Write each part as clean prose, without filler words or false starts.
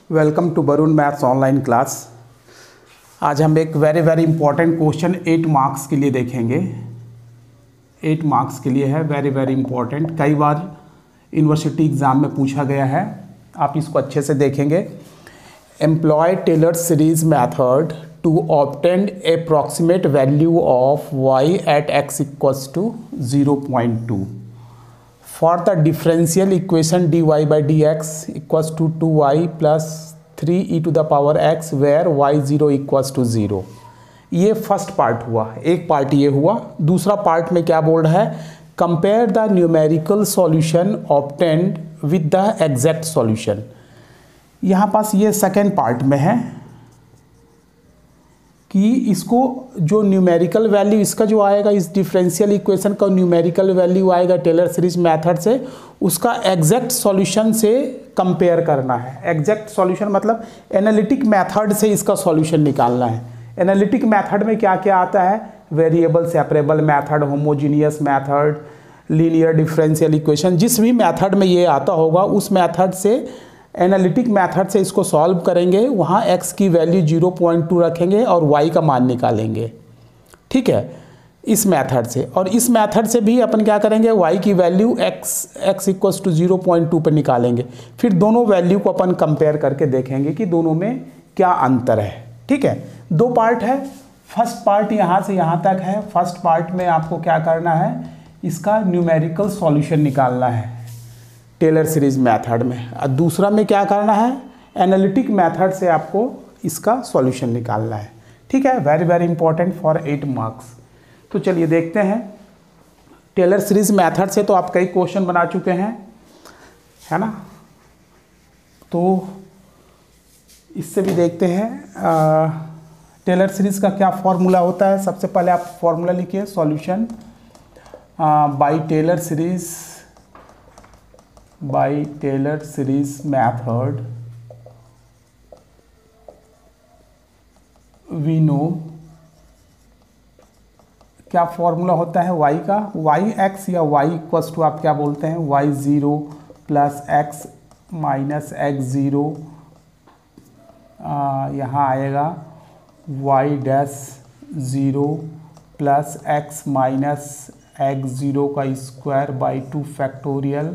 Welcome to Varun maths online class. आज हम एक वेरी इंपॉर्टेंट क्वेश्चन 8 मार्क्स के लिए देखेंगे। 8 मार्क्स के लिए है, वेरी इंपॉर्टेंट। कई बार यूनिवर्सिटी एग्ज़ाम में पूछा गया है, आप इसको अच्छे से देखेंगे। Employ Taylor series method to obtain approximate value of y at x equals to 0.2 for the differential equation dy by dx equals to 2y plus 3e to the power x where y0 equals to 0। ये first part हुआ, एक part ये हुआ। दूसरा part में क्या बोल रहा है, compare the numerical solution obtained with the exact solution. यहाँ पास ये सेकेंड पार्ट में है कि इसको जो न्यूमेरिकल वैल्यू इसका जो आएगा, इस डिफरेंशियल इक्वेशन का न्यूमेरिकल वैल्यू आएगा टेलर सीरीज मेथड से, उसका एग्जैक्ट सॉल्यूशन से कंपेयर करना है। एग्जैक्ट सॉल्यूशन मतलब एनालिटिक मेथड से इसका सॉल्यूशन निकालना है। एनालिटिक मेथड में क्या क्या आता है, variable separable method, homogeneous method, linear differential equation, जिस भी मेथड में ये आता होगा उस मेथड से, एनालिटिक मेथड से इसको सॉल्व करेंगे। वहाँ x की वैल्यू 0.2 रखेंगे और y का मान निकालेंगे, ठीक है, इस मेथड से। और इस मेथड से भी अपन क्या करेंगे, y की वैल्यू x इक्वल्स टू 0.2 पर निकालेंगे। फिर दोनों वैल्यू को अपन कंपेयर करके देखेंगे कि दोनों में क्या अंतर है, ठीक है। दो पार्ट है, फर्स्ट पार्ट यहाँ से यहाँ तक है। फर्स्ट पार्ट में आपको क्या करना है, इसका न्यूमेरिकल सॉल्यूशन निकालना है टेलर सीरीज मेथड में। और दूसरा में क्या करना है, एनालिटिक मेथड से आपको इसका सॉल्यूशन निकालना है, ठीक है। Very important for 8 marks. तो चलिए देखते हैं। टेलर सीरीज मेथड से तो आप कई क्वेश्चन बना चुके हैं, है ना। तो इससे भी देखते हैं टेलर सीरीज का क्या फॉर्मूला होता है। सबसे पहले आप फॉर्मूला लिखिए, solution by Taylor series method we know. क्या फॉर्मूला होता है y का, y(x) या y इक्वल्स टू आप क्या बोलते हैं, y0 plus x minus x0। यहाँ आएगा y'0 plus x minus x0 का square by 2 factorial,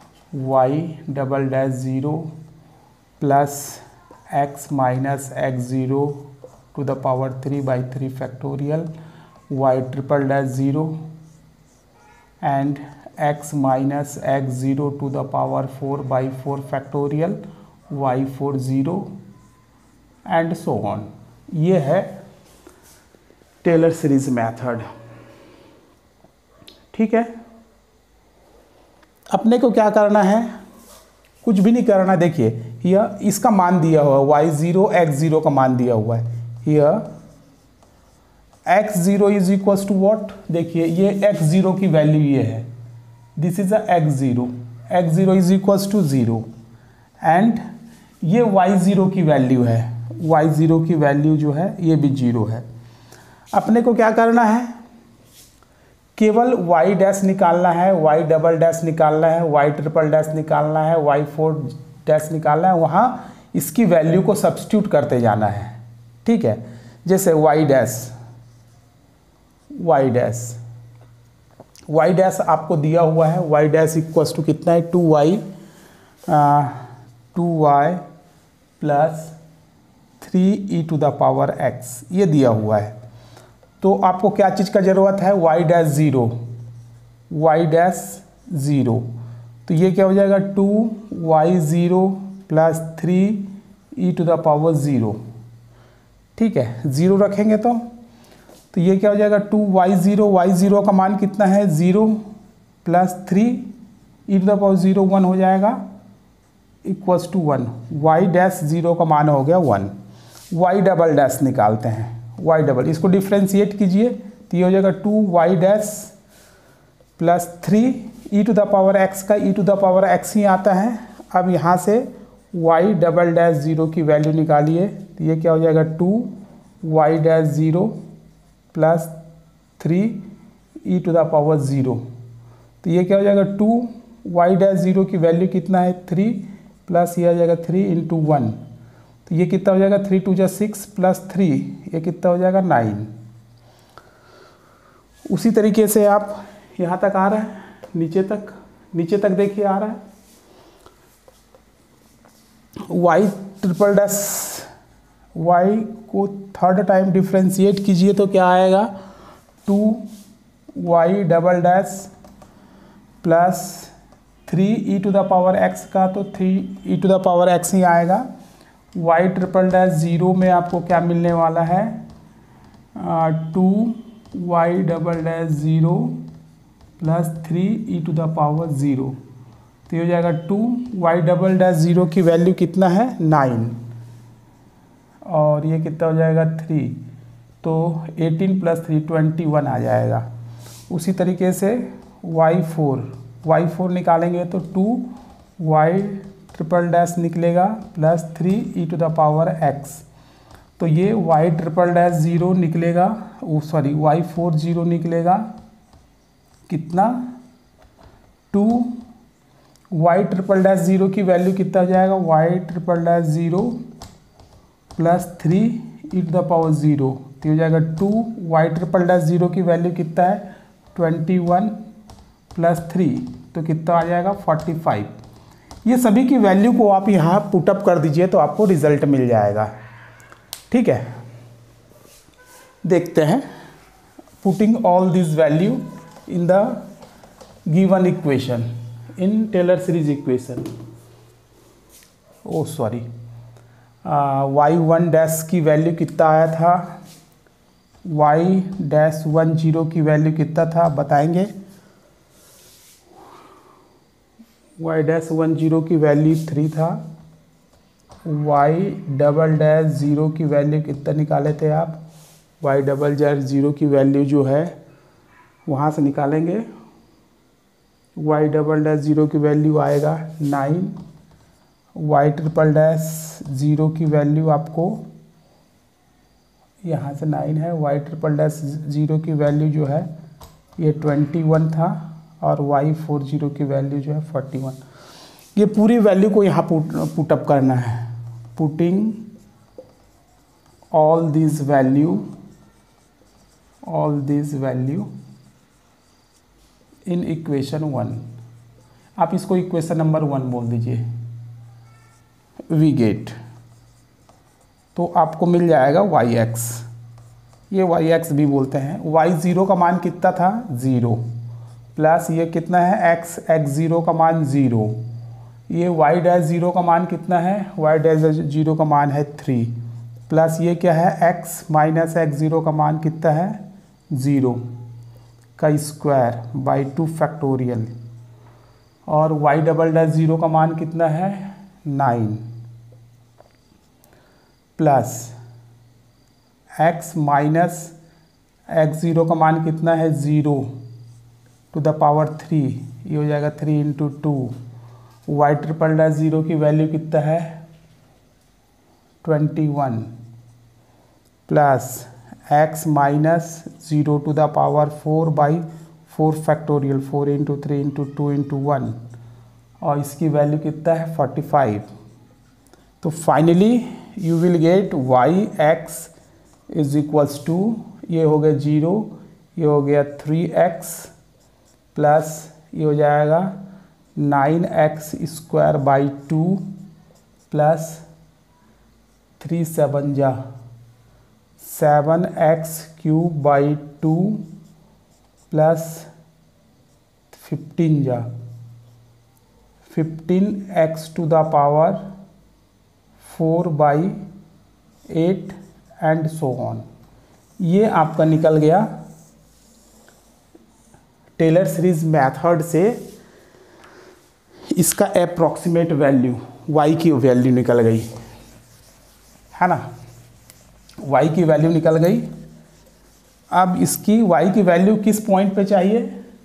y'0 plus x minus x0 to the power 3/3 factorial, y'0 and x minus x0 to the power 4/4 factorial, y40 and so on. ये है Taylor series method, ठीक है। अपने को क्या करना है, कुछ भी नहीं करना। देखिए यह इसका मान दिया हुआ है, y0 x0 का मान दिया हुआ है। यह x0 is equals to what, देखिए ये x0 की वैल्यू ये है, this is a x0 is equals to 0 and ये y0 की वैल्यू है, y0 की वैल्यू जो है ये भी 0 है। अपने को क्या करना है, केवल y डैश निकालना है, y डबल डैश निकालना है, y ट्रिपल डैश निकालना है, y4 डैश निकालना है। वहाँ इसकी वैल्यू को सब्स्टिट्यूट करते जाना है, ठीक है। जैसे y डैश आपको दिया हुआ है, y डैश इक्वल्स टू कितना है, 2y plus 3e to the power x, ये दिया हुआ है। तो आपको क्या चीज़ का ज़रूरत है, y'0। तो ये क्या हो जाएगा, 2y0 plus 3e to the power 0, ठीक है। 0 रखेंगे तो ये क्या हो जाएगा, 2y0 का मान कितना है, 0 plus 3e to the power 0 1 हो जाएगा, इक्वल्स टू 1। y'0 का मान हो गया 1। y डबल डैश निकालते हैं, y डबल, इसको डिफ्रेंशिएट कीजिए तो ये हो जाएगा 2y' plus 3e to the power x का e to the power x ही आता है। अब यहाँ से y'0 की वैल्यू निकालिए तो ये क्या हो जाएगा, 2y'0 plus 3e to the power 0। तो ये क्या हो जाएगा, 2y'0 की वैल्यू कितना है, 3 प्लस ये आ जाएगा 3 × 1 तो ये कितना हो जाएगा 3 2 जा 6 प्लस 3, ये कितना हो जाएगा 9। उसी तरीके से आप यहाँ तक आ रहा है, नीचे तक देखिए आ रहा है। y ट्रिपल डैश y को थर्ड टाइम डिफ्रेंशिएट कीजिए तो क्या आएगा 2y double dash plus 3e to the power x का, तो 3e to the power x ही आएगा। y ट्रिपल डैश 0 में आपको क्या मिलने वाला है 2y double dash 0 plus 3e to the power 0, तो ये हो जाएगा 2y डबल डैश 0 की वैल्यू कितना है 9, और ये कितना हो जाएगा 3, तो 18 प्लस 3 21 आ जाएगा। उसी तरीके से y4 निकालेंगे तो 2y ट्रिपल डैश निकलेगा plus 3e to the power x, तो ये y ट्रिपल डैश 0 निकलेगा, y4 0 निकलेगा कितना 2y ट्रिपल डैश 0 की वैल्यू कितना हो जाएगा y triple dash 0 plus 3e to the power 0, तो हो जाएगा 2y ट्रिपल डैश 0 की वैल्यू कितना है 21 प्लस 3, तो कितना आ जाएगा 45। ये सभी की वैल्यू को आप यहाँ पुटअप कर दीजिए तो आपको रिजल्ट मिल जाएगा। ठीक है, देखते हैं। Putting all this value in the given equation in Taylor series equation, y1 dash की वैल्यू कितना आया था, y डैश 10 की वैल्यू कितना था बताएंगे। y डैश 10 की वैल्यू 3 था, y डबल डैश 0 की वैल्यू कितना निकाले थे आप, y डबल डैश 0 की वैल्यू जो है वहाँ से निकालेंगे, y डबल डैश 0 की वैल्यू आएगा 9, y ट्रिपल डैश 0 की वैल्यू आपको यहाँ से 9 है, y ट्रिपल डैश 0 की वैल्यू जो है ये 21 था, और y40 की वैल्यू जो है 41। ये पूरी वैल्यू को यहाँ पुटअप करना है। Putting all this value in equation 1, आप इसको इक्वेशन नंबर 1 बोल दीजिए। वी गेट, तो आपको मिल जाएगा yx, ये yx भी बोलते हैं। y0 का मान कितना था 0, प्लस ये कितना है x0 का मान 0, ये y डैश 0 का मान कितना है, y डैश 0 का मान है 3, प्लस ये क्या है x माइनस x0 का मान कितना है 0 का स्क्वायर बाई 2 फैक्टोरियल, और y डबल डैश 0 का मान कितना है 9, प्लस x माइनस x0 का मान कितना है 0 टू द पावर 3, ये हो जाएगा 3 इंटू 2, y ट्रिपल डैश 0 की वैल्यू कितना है 21, plus x minus 0 to the power 4 by 4 factorial, 4 into 3 into 2 into 1, और इसकी वैल्यू कितना है 45। तो finally you will get yx is equals to, ये हो गया 0, ये हो गया 3x, प्लस ये हो जाएगा 9x स्क्वायर बाई 2, प्लस 3 7 जा 7x क्यूब बाई 2, प्लस 15 जा 15x to the power 4 by 8 and so on. ये आपका निकल गया टेलर सीरीज मेथड से इसका अप्रॉक्सीमेट वैल्यू, y की वैल्यू निकल गई है ना, y की वैल्यू निकल गई। अब इसकी y की वैल्यू किस पॉइंट पे चाहिए,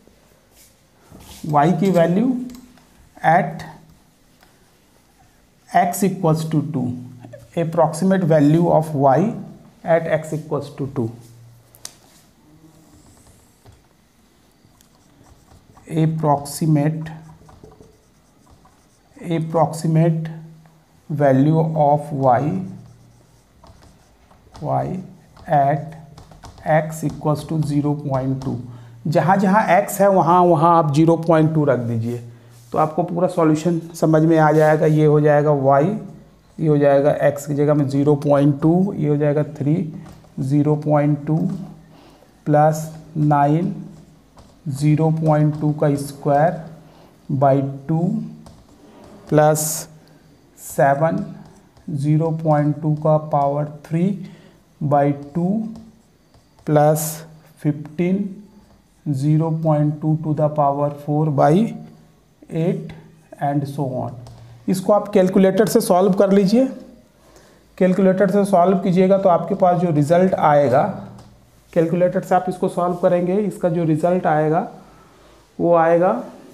y की value at x equals to 2, approximate value of y at x equals to 2, approximate value of y at x equals to 0.2। जहाँ जहाँ x है वहाँ वहाँ आप 0.2 रख दीजिए तो आपको पूरा सॉल्यूशन समझ में आ जाएगा। ये हो जाएगा y, ये हो जाएगा x की जगह में 0.2, ये हो जाएगा 3, 0.2 प्लस 9, 0.2 का स्क्वायर बाई 2 प्लस 7, 0.2 का power 3 by 2 plus 15, 0.2 to the power 4 by 8 and so on. इसको आप कैलकुलेटर से सॉल्व कर लीजिए। कैलकुलेटर से सॉल्व कीजिएगा तो आपके पास जो रिज़ल्ट आएगा, कैलकुलेटर से आप इसको सॉल्व करेंगे, इसका जो रिज़ल्ट आएगा वो आएगा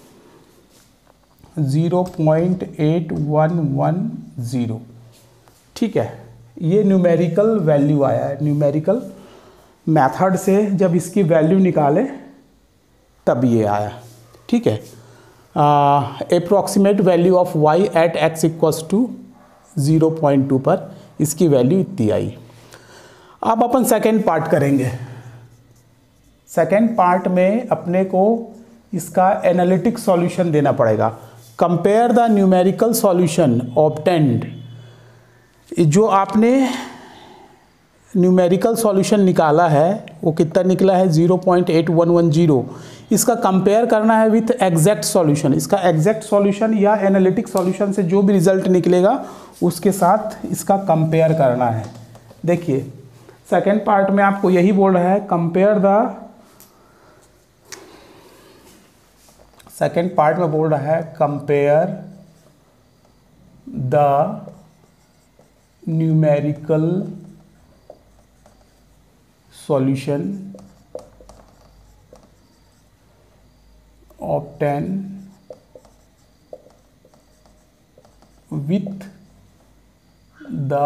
0.8110। ठीक है, ये न्यूमेरिकल वैल्यू आया है। न्यूमेरिकल मेथड से जब इसकी वैल्यू निकाले तब ये आया। ठीक है, approximate value of y at x equals to 0.2 पर इसकी वैल्यू इतनी आई। अब अपन सेकेंड पार्ट करेंगे। सेकेंड पार्ट में अपने को इसका एनालिटिक सॉल्यूशन देना पड़ेगा। Compare the numerical solution obtained. जो आपने न्यूमेरिकल सॉल्यूशन निकाला है वो कितना निकला है 0.8110। इसका कंपेयर करना है विथ एग्जैक्ट सॉल्यूशन। इसका एग्जैक्ट सॉल्यूशन या एनालिटिक सॉल्यूशन से जो भी रिजल्ट निकलेगा उसके साथ इसका कंपेयर करना है। देखिए सेकेंड पार्ट में आपको यही बोल रहा है कंपेयर द, सेकेंड पार्ट में बोल रहा है compare the numerical solution obtained with the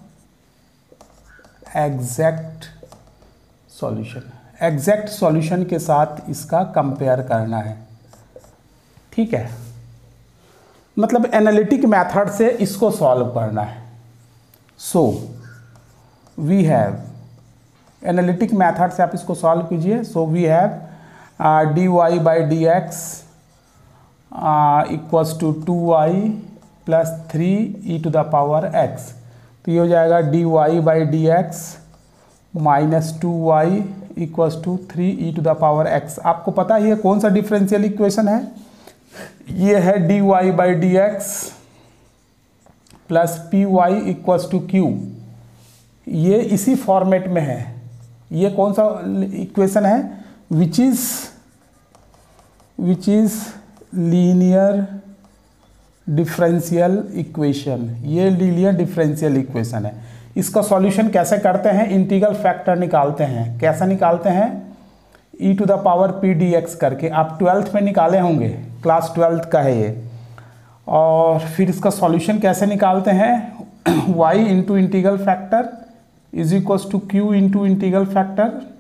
exact solution। Exact solution के साथ इसका कंपेयर करना है। ठीक है, मतलब एनालिटिक मेथड से इसको सॉल्व करना है। So we have, analytic method से आप इसको सॉल्व कीजिए। So we have dy by d x equals to 2y plus 3 to the power x। तो ये हो जाएगा dy by d x minus 2y equals to 3 to the power x। आपको पता है ये कौन सा डिफरेंशियल इक्वेशन है? ये है dy by d x plus py equals to q। ये इसी फॉर्मेट में है। ये कौन सा इक्वेशन है? which is linear differential equation. ये लीनियर डिफरेंशियल इक्वेशन है। इसका सॉल्यूशन कैसे करते हैं? इंटीग्रल फैक्टर निकालते हैं। कैसा निकालते हैं? e to the power p dx करके। आप 12th में निकाले होंगे, क्लास 12th का है ये। और फिर इसका सॉल्यूशन कैसे निकालते हैं? y into integral factor is equals to q into integral factor